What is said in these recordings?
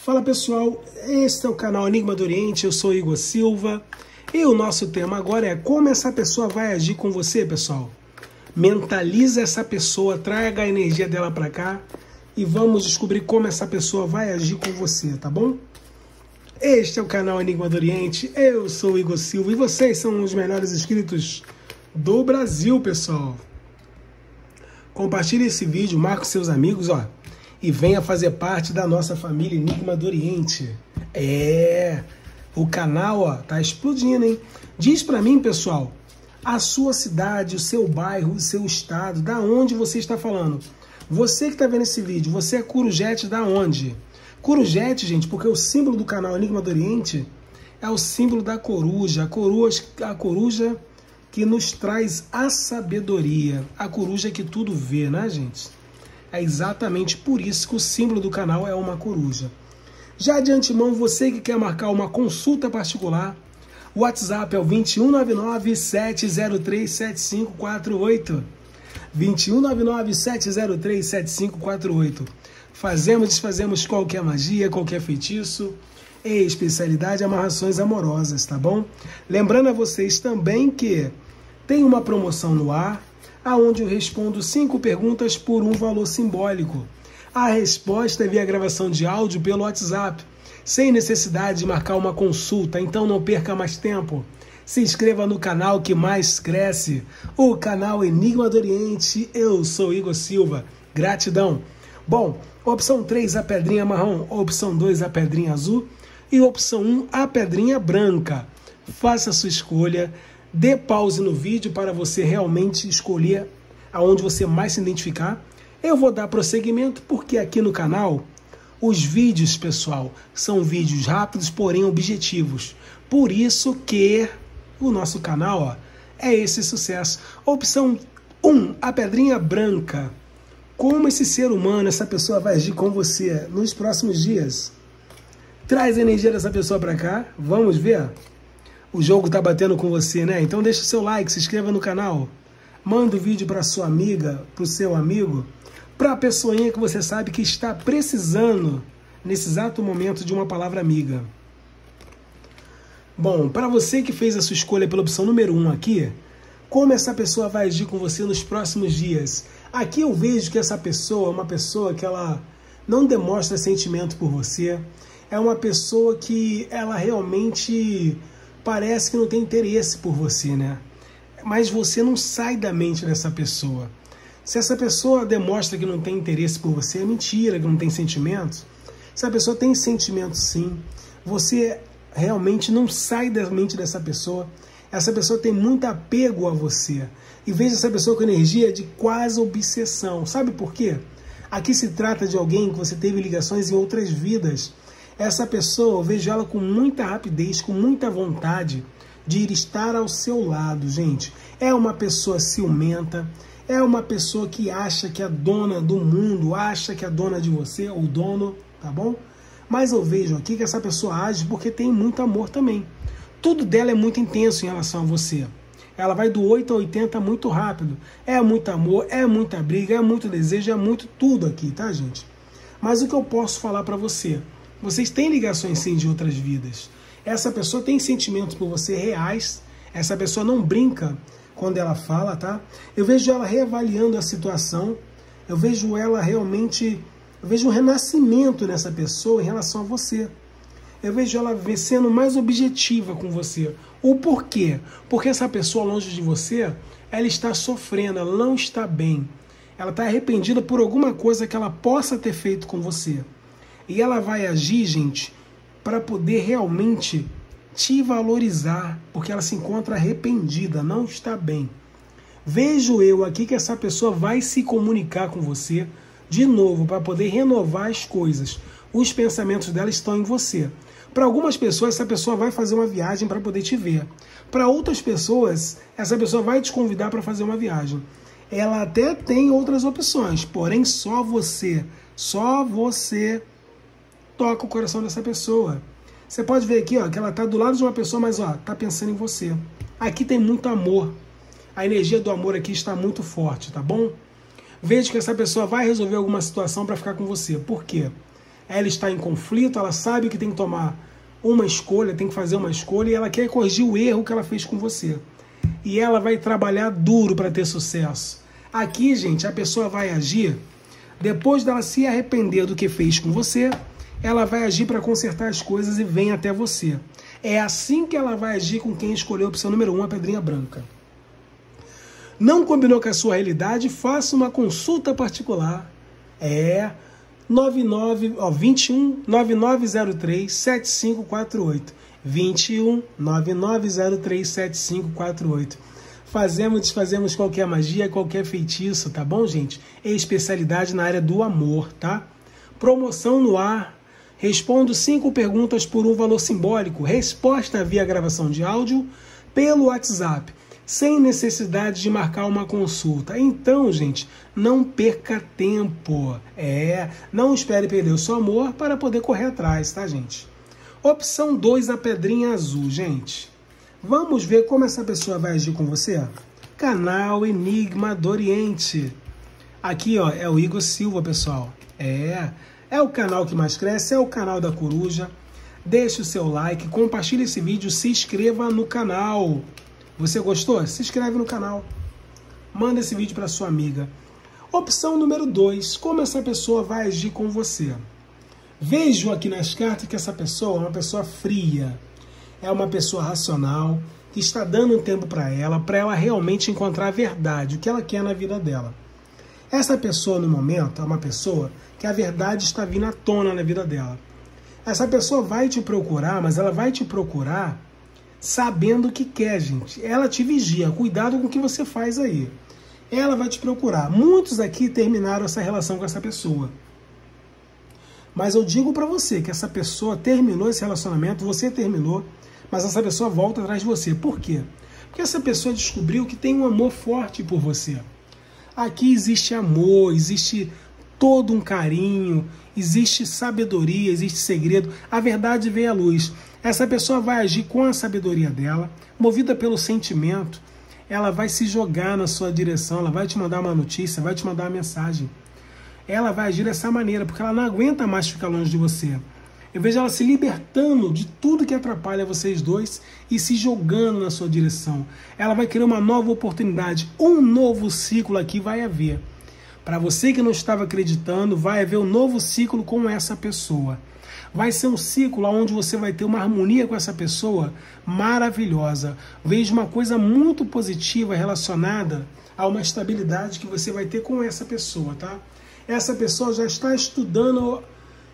Fala pessoal, este é o canal Enigma do Oriente, eu sou Igor Silva e o nosso tema agora é como essa pessoa vai agir com você, pessoal. Mentaliza essa pessoa, traga a energia dela para cá e vamos descobrir como essa pessoa vai agir com você, tá bom? Este é o canal Enigma do Oriente, eu sou Igor Silva e vocês são os melhores inscritos do Brasil, pessoal. Compartilhe esse vídeo, marque seus amigos, ó. E venha fazer parte da nossa família Enigma do Oriente. O canal, ó, tá explodindo, hein? Diz pra mim, pessoal, a sua cidade, o seu bairro, o seu estado, da onde você está falando. Você que tá vendo esse vídeo, você é Corujete da onde? Corujete, gente, porque o símbolo do canal Enigma do Oriente é o símbolo da coruja. A coruja que nos traz a sabedoria. A coruja que tudo vê, né, gente? É exatamente por isso que o símbolo do canal é uma coruja. Já de antemão, você que quer marcar uma consulta particular, o WhatsApp é o 2199-703-7548. 2199-703-7548. Fazemos e desfazemos qualquer magia, qualquer feitiço e especialidade amarrações amorosas, tá bom? Lembrando a vocês também que tem uma promoção no ar, aonde eu respondo 5 perguntas por um valor simbólico. A resposta é via gravação de áudio pelo WhatsApp, sem necessidade de marcar uma consulta, então não perca mais tempo. Se inscreva no canal que mais cresce, o canal Enigma do Oriente. Eu sou Igor Silva, gratidão. Bom, opção 3, a pedrinha marrom, opção 2, a pedrinha azul e opção 1, a pedrinha branca. Faça a sua escolha. Dê pause no vídeo para você realmente escolher aonde você mais se identificar. Eu vou dar prosseguimento porque aqui no canal, os vídeos, pessoal, são vídeos rápidos, porém objetivos. Por isso que o nosso canal, ó, é esse sucesso. Opção 1, a pedrinha branca. Como esse ser humano, essa pessoa vai agir com você nos próximos dias? Traz a energia dessa pessoa para cá, vamos ver? O jogo tá batendo com você, né? Então deixa o seu like, se inscreva no canal. Manda o vídeo para sua amiga, para o seu amigo, para a pessoinha que você sabe que está precisando, nesse exato momento, de uma palavra amiga. Bom, para você que fez a sua escolha pela opção número 1 aqui, como essa pessoa vai agir com você nos próximos dias? Aqui eu vejo que essa pessoa é uma pessoa que ela não demonstra sentimento por você, é uma pessoa que ela realmente parece que não tem interesse por você, né? Mas você não sai da mente dessa pessoa. Se essa pessoa demonstra que não tem interesse por você, é mentira, que não tem sentimentos. Se a pessoa tem sentimentos, sim, você realmente não sai da mente dessa pessoa. Essa pessoa tem muito apego a você. E veja essa pessoa com energia de quase obsessão. Sabe por quê? Aqui se trata de alguém que você teve ligações em outras vidas. Essa pessoa, eu vejo ela com muita rapidez, com muita vontade de ir estar ao seu lado, gente. É uma pessoa ciumenta, é uma pessoa que acha que é dona do mundo, acha que é dona de você, o dono, tá bom? Mas eu vejo aqui que essa pessoa age porque tem muito amor também. Tudo dela é muito intenso em relação a você. Ela vai do 8 a 80 muito rápido. É muito amor, é muita briga, é muito desejo, é muito tudo aqui, tá, gente? Mas o que eu posso falar pra você? Vocês têm ligações, sim, de outras vidas. Essa pessoa tem sentimentos por você reais. Essa pessoa não brinca quando ela fala, tá? Eu vejo ela reavaliando a situação. Eu vejo ela realmente... Eu vejo um renascimento nessa pessoa em relação a você. Eu vejo ela sendo mais objetiva com você. O porquê? Porque essa pessoa longe de você, ela está sofrendo, ela não está bem. Ela está arrependida por alguma coisa que ela possa ter feito com você. E ela vai agir, gente, para poder realmente te valorizar, porque ela se encontra arrependida, não está bem. Vejo eu aqui que essa pessoa vai se comunicar com você de novo, para poder renovar as coisas. Os pensamentos dela estão em você. Para algumas pessoas, essa pessoa vai fazer uma viagem para poder te ver. Para outras pessoas, essa pessoa vai te convidar para fazer uma viagem. Ela até tem outras opções, porém só você toca o coração dessa pessoa. Você pode ver aqui, ó, que ela está do lado de uma pessoa, mas ó, tá pensando em você. Aqui tem muito amor. A energia do amor aqui está muito forte, tá bom? Veja que essa pessoa vai resolver alguma situação para ficar com você. Por quê? ela está em conflito, ela sabe que tem que tomar uma escolha, tem que fazer uma escolha e ela quer corrigir o erro que ela fez com você. E ela vai trabalhar duro para ter sucesso. Aqui, gente, a pessoa vai agir, depois dela se arrepender do que fez com você, ela vai agir para consertar as coisas e vem até você. É assim que ela vai agir com quem escolheu a opção número 1, a pedrinha branca. Não combinou com a sua realidade? Faça uma consulta particular. 21 9903 7548. 21 9903 7548. Desfazemos qualquer magia, qualquer feitiço, tá bom, gente? É especialidade na área do amor, tá? Promoção no ar. Respondo 5 perguntas por um valor simbólico. Resposta via gravação de áudio pelo WhatsApp, sem necessidade de marcar uma consulta. Então, gente, não perca tempo. Não espere perder o seu amor para poder correr atrás, tá, gente? Opção 2, a pedrinha azul, gente. Vamos ver como essa pessoa vai agir com você? Canal Enigma do Oriente. Aqui, ó, é o Igor Silva, pessoal. É o canal que mais cresce, é o canal da coruja. Deixe o seu like, compartilhe esse vídeo, se inscreva no canal. Você gostou? Se inscreve no canal. Manda esse vídeo para sua amiga. Opção número 2, como essa pessoa vai agir com você? Vejo aqui nas cartas que essa pessoa é uma pessoa fria. É uma pessoa racional, que está dando um tempo para ela realmente encontrar a verdade, o que ela quer na vida dela. Essa pessoa, no momento, é uma pessoa que a verdade está vindo à tona na vida dela. Essa pessoa vai te procurar, mas ela vai te procurar sabendo o que quer, gente. Ela te vigia, cuidado com o que você faz aí. Ela vai te procurar. Muitos aqui terminaram essa relação com essa pessoa. Mas eu digo para você que essa pessoa terminou esse relacionamento, você terminou, mas essa pessoa volta atrás de você. Por quê? Porque essa pessoa descobriu que tem um amor forte por você. Aqui existe amor, existe todo um carinho, existe sabedoria, existe segredo. A verdade vem à luz. Essa pessoa vai agir com a sabedoria dela, movida pelo sentimento. Ela vai se jogar na sua direção, ela vai te mandar uma notícia, vai te mandar uma mensagem. Ela vai agir dessa maneira, porque ela não aguenta mais ficar longe de você. Eu vejo ela se libertando de tudo que atrapalha vocês dois e se jogando na sua direção. Ela vai querer uma nova oportunidade, um novo ciclo aqui vai haver. Para você que não estava acreditando, vai haver um novo ciclo com essa pessoa. Vai ser um ciclo onde você vai ter uma harmonia com essa pessoa maravilhosa. Vejo uma coisa muito positiva relacionada a uma estabilidade que você vai ter com essa pessoa, tá? Essa pessoa já está estudando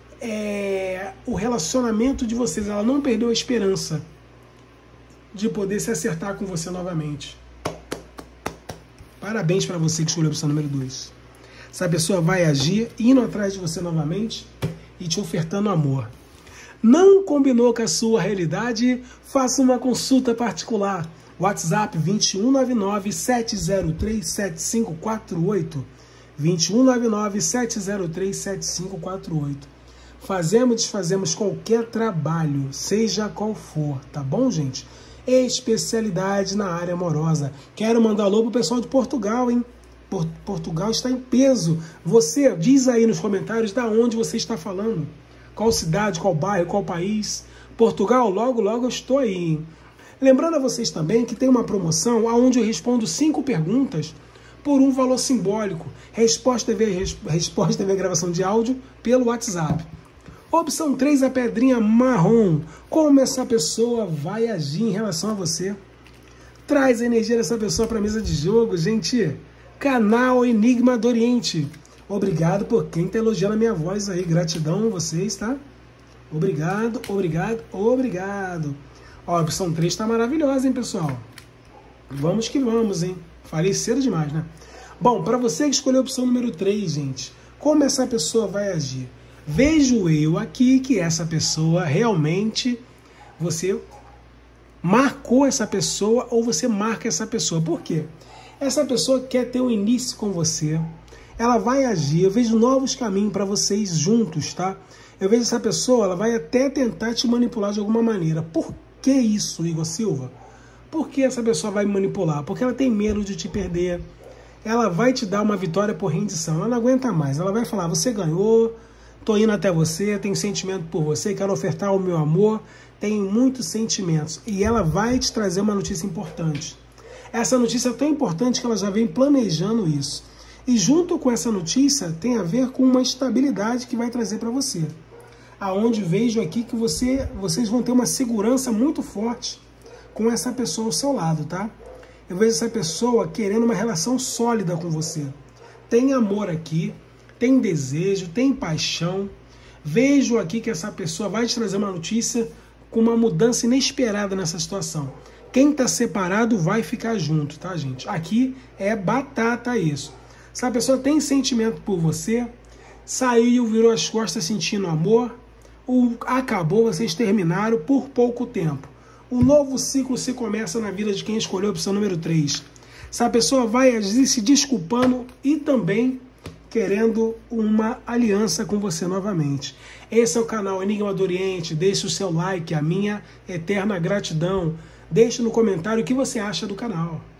o relacionamento de vocês. Ela não perdeu a esperança de poder se acertar com você novamente. Parabéns para você que escolheu a opção número 2. Essa pessoa vai agir, indo atrás de você novamente e te ofertando amor. Não combinou com a sua realidade? Faça uma consulta particular. WhatsApp 2199-703-7548. 2199-703-7548. Desfazemos qualquer trabalho, seja qual for, tá bom, gente? Especialidade na área amorosa. Quero mandar alô pro pessoal de Portugal, hein? Portugal está em peso. Você diz aí nos comentários da onde você está falando. Qual cidade, qual bairro, qual país. Portugal, logo eu estou aí, hein? Lembrando a vocês também que tem uma promoção onde eu respondo 5 perguntas por um valor simbólico. Resposta TV gravação de áudio pelo WhatsApp. Opção 3, a pedrinha marrom. Como essa pessoa vai agir em relação a você? Traz a energia dessa pessoa para a mesa de jogo, gente. Canal Enigma do Oriente. Obrigado por quem está elogiando a minha voz aí. Gratidão a vocês, tá? Obrigado. Ó, a opção 3 está maravilhosa, hein, pessoal? Vamos que vamos, hein? Falei cedo demais, né? Bom, para você que escolheu a opção número 3, gente, como essa pessoa vai agir? Vejo eu aqui que essa pessoa realmente, você marcou essa pessoa ou você marca essa pessoa. Por quê? Essa pessoa quer ter um início com você. Ela vai agir. Eu vejo novos caminhos para vocês juntos, tá? Eu vejo essa pessoa, ela vai até tentar te manipular de alguma maneira. Por que isso, Igor Silva? Por que essa pessoa vai me manipular? Porque ela tem medo de te perder. Ela vai te dar uma vitória por rendição. Ela não aguenta mais. Ela vai falar, você ganhou, tô indo até você, tenho sentimento por você, quero ofertar o meu amor, tenho muitos sentimentos. E ela vai te trazer uma notícia importante. Essa notícia é tão importante que ela já vem planejando isso. E junto com essa notícia tem a ver com uma estabilidade que vai trazer para você. Aonde vejo aqui que vocês vão ter uma segurança muito forte com essa pessoa ao seu lado, tá? Eu vejo essa pessoa querendo uma relação sólida com você. Tem amor aqui, tem desejo, tem paixão. Vejo aqui que essa pessoa vai te trazer uma notícia com uma mudança inesperada nessa situação. Quem está separado vai ficar junto, tá, gente? Aqui é batata isso. Se a pessoa tem sentimento por você, saiu, virou as costas sentindo amor, acabou, vocês terminaram por pouco tempo. Um novo ciclo se começa na vida de quem escolheu a opção número 3. Essa pessoa vai agir se desculpando e também querendo uma aliança com você novamente. Esse é o canal Enigma do Oriente. Deixe o seu like, a minha eterna gratidão. Deixe no comentário o que você acha do canal.